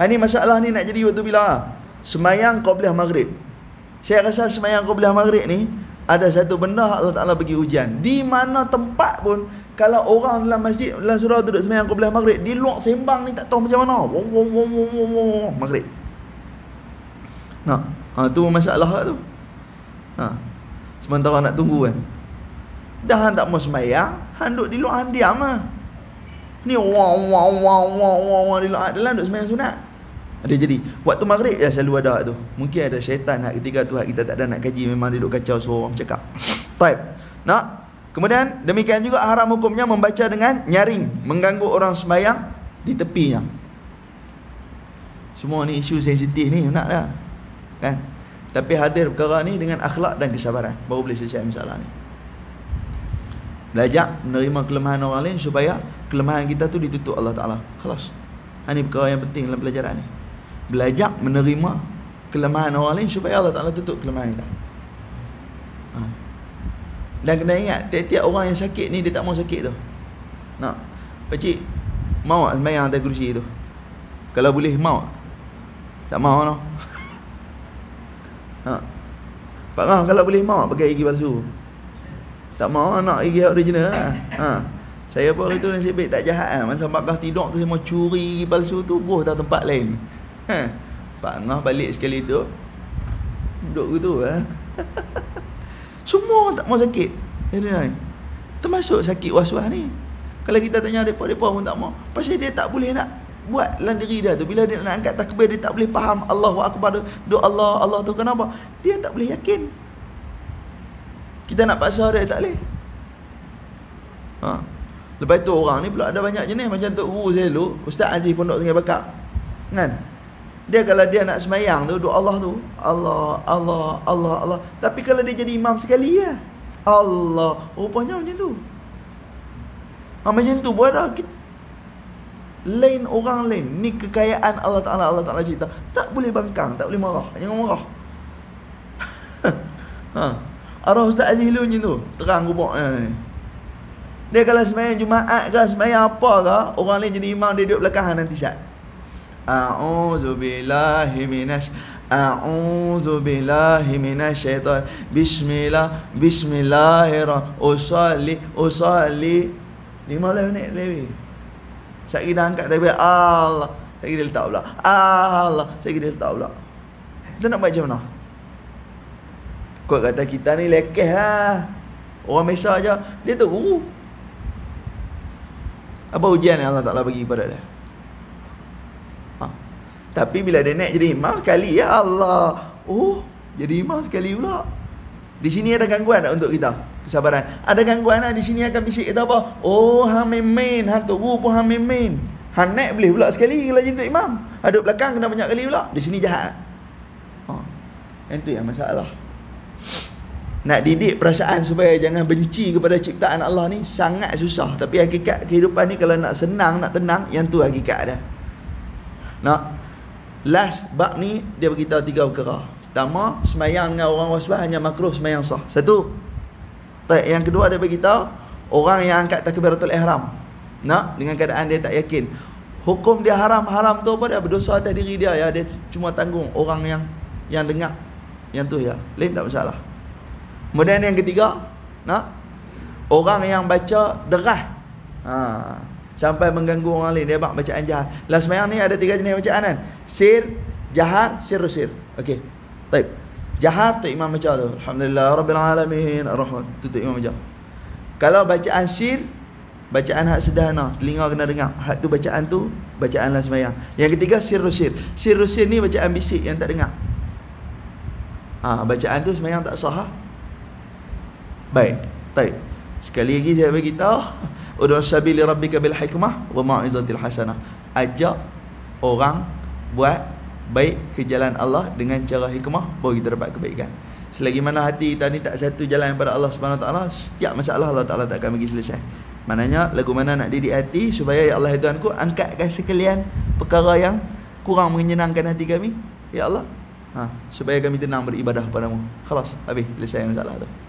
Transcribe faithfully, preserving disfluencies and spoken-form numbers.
Ha ni masalah ni nak jadi waktu bila? Semayang qabliyah maghrib. Saya rasa semayang qabliyah maghrib ni ada satu benda Allah Ta'ala bagi ujian. Di mana tempat pun, kalau orang dalam masjid, dalam surau duduk semayang qabliyah maghrib, di luar sembang ni tak tahu macam mana. Wong wong wong wong wong wong maghrib. Nah, ha, tu masalah tu. Ha. Sementara nak tunggu kan. Dah tak mau semayang, han duduk di luar, han diam ah. Ni wah wah wah wah wah di luar, dalam duduk semayang sunat. Ada jadi waktu maghrib ya selalu ada tu. Mungkin ada syaitan hak ketika tu hak kita tak ada nak kaji, memang dia duduk kacau suruh orang cakap. Baik. Nak. Kemudian demikian juga haram hukumnya membaca dengan nyaring, mengganggu orang sembahyang di tepinya. Semua ni isu sensitif ni nak dah. Kan? Tapi hadir perkara ni dengan akhlak dan kesabaran baru boleh selesai masalah ni. Belajar menerima kelemahan orang lain supaya kelemahan kita tu ditutup Allah Ta'ala. Khalas. Ini perkara yang penting dalam pelajaran ni. Belajar menerima kelemahan orang lain supaya Allah Ta'ala tutup kelemahan kita. Ha. Dan kena ingat, tiap-tiap orang yang sakit ni dia tak mau sakit tu. Nak? Pakcik, mau tak sembahyang atas kerusi tu? Kalau boleh, mau? Tak mau no? Ha. Pak Ngah, kalau boleh mau pakai gigi palsu? Tak mau nak gigi original lah. Ha. Saya pun hari tu nasib baik tak jahat lah. Masa Pak Ngah tidur tu saya mau curi gigi palsu tu, buh tak tempat lain. Ha. Pak Ngah balik sekali tu duduk gitu lah. Semua tak mau sakit. Termasuk sakit was-was ni. Kalau kita tanya mereka-mereka pun tak mau. Pasal dia tak boleh nak buat dalam diri dia tu. Bila dia nak angkat takbir, dia tak boleh faham Allahu Akbar, doa Allah, Allah tu kenapa? Dia tak boleh yakin. Kita nak paksa dia tak boleh. Ha. Lepas tu orang ni pula ada banyak jenis. Macam Tok Guru saya dulu, Ustaz Aziz Pondok Sungai Bakar, kan? Dia kalau dia nak semayang tu, doa Allah tu, Allah, Allah, Allah, Allah. Tapi kalau dia jadi imam sekali ya, Allah, rupanya macam tu. Ha, macam tu pun ada. Lain orang lain. Ni kekayaan Allah Ta'ala. Allah Ta'ala cerita, tak boleh bangkang, tak boleh marah. Jangan marah. Ha. Arah Ustaz Aziz lu macam tu, terang rupanya ni. Dia kalau semayang Jumaat ke, semayang apa ke, orang lain jadi imam, dia duduk belakang nanti sat. A'udzubillahi minas A'udzubillahi minasyaitan. Bismillah, bismillahirrahmanirrahim. Usalli, usalli. lima belas minit lebih. Saya kira angkat takbir Allah, saya kira letak pula Allah, saya kira letak pula. Kita nak baca mana? Kau kata kita ni lekeh lah. Orang biasa aja, dia tu guru. Apa ujian yang Allah Ta'ala bagi kepada dia? Ha. Tapi bila dia naik jadi imam sekali, ya Allah, oh, jadi imam sekali pula. Di sini ada gangguan tak untuk kita? Kesabaran. Ada gangguan lah. Di sini akan bisik kita apa? Oh, hang main-main. Hang Tok Guru pun hang main-main. Hang naik boleh pula sekali kalau jadi imam. Ada belakang kena banyak kali pula. Di sini jahat. Ha. Itu yang masalah. Nak didik perasaan supaya jangan benci kepada ciptaan Allah ni sangat susah. Tapi hakikat kehidupan ni kalau nak senang, nak tenang, yang tu hakikat dia. Nak last bab ni dia beritahu tiga perkara. Pertama, semayang dengan orang wasbah hanya makruh, semayang sah. Satu. Yang kedua dia beritahu orang yang angkat takbiratul ihram, nak dengan keadaan dia tak yakin. Hukum dia haram. Haram tu apa dia? Berdosa atas diri dia ya. Dia cuma tanggung orang yang yang dengar. Yang tu ya. Lain tak masalah. Kemudian yang ketiga, nak orang yang baca deras, ha, sampai mengganggu orang lain, dia bak bacaan jahat. Lah semayang ni ada tiga jenis bacaan kan? Sir, jahar, sirru sir. Okey. Baik. Jahar tu imam baca tu. Alhamdulillah rabbil alamin arrahman. Tu tu imam baca. Kalau bacaan sir, bacaan hak sederhana, telinga kena dengar. Hak tu bacaan tu bacaanlah semayang. Yang ketiga sirru sir. Sirru sir ni bacaan bisik yang tak dengar. Ha, bacaan tu semayang tak sah. Baik. Baik. Sekali lagi saya bagi tahu, ud'u sabili rabbika bil hikmah wa mau'izatil hasanah. Ajak orang buat baik ke jalan Allah dengan cara hikmah, baru kita dapat kebaikan. Selagi mana hati kita ni tak satu jalan kepada Allah Subhanahu Wa Taala, setiap masalah Allah Taala tak akan bagi selesai. Maknanya lagu mana nak didik hati supaya ya Allah ya Tuhanku angkatkan sekalian perkara yang kurang menyenangkan hati kami, ya Allah. Ha, supaya kami tenang beribadah padamu. Khalas, habis selesai masalah tu.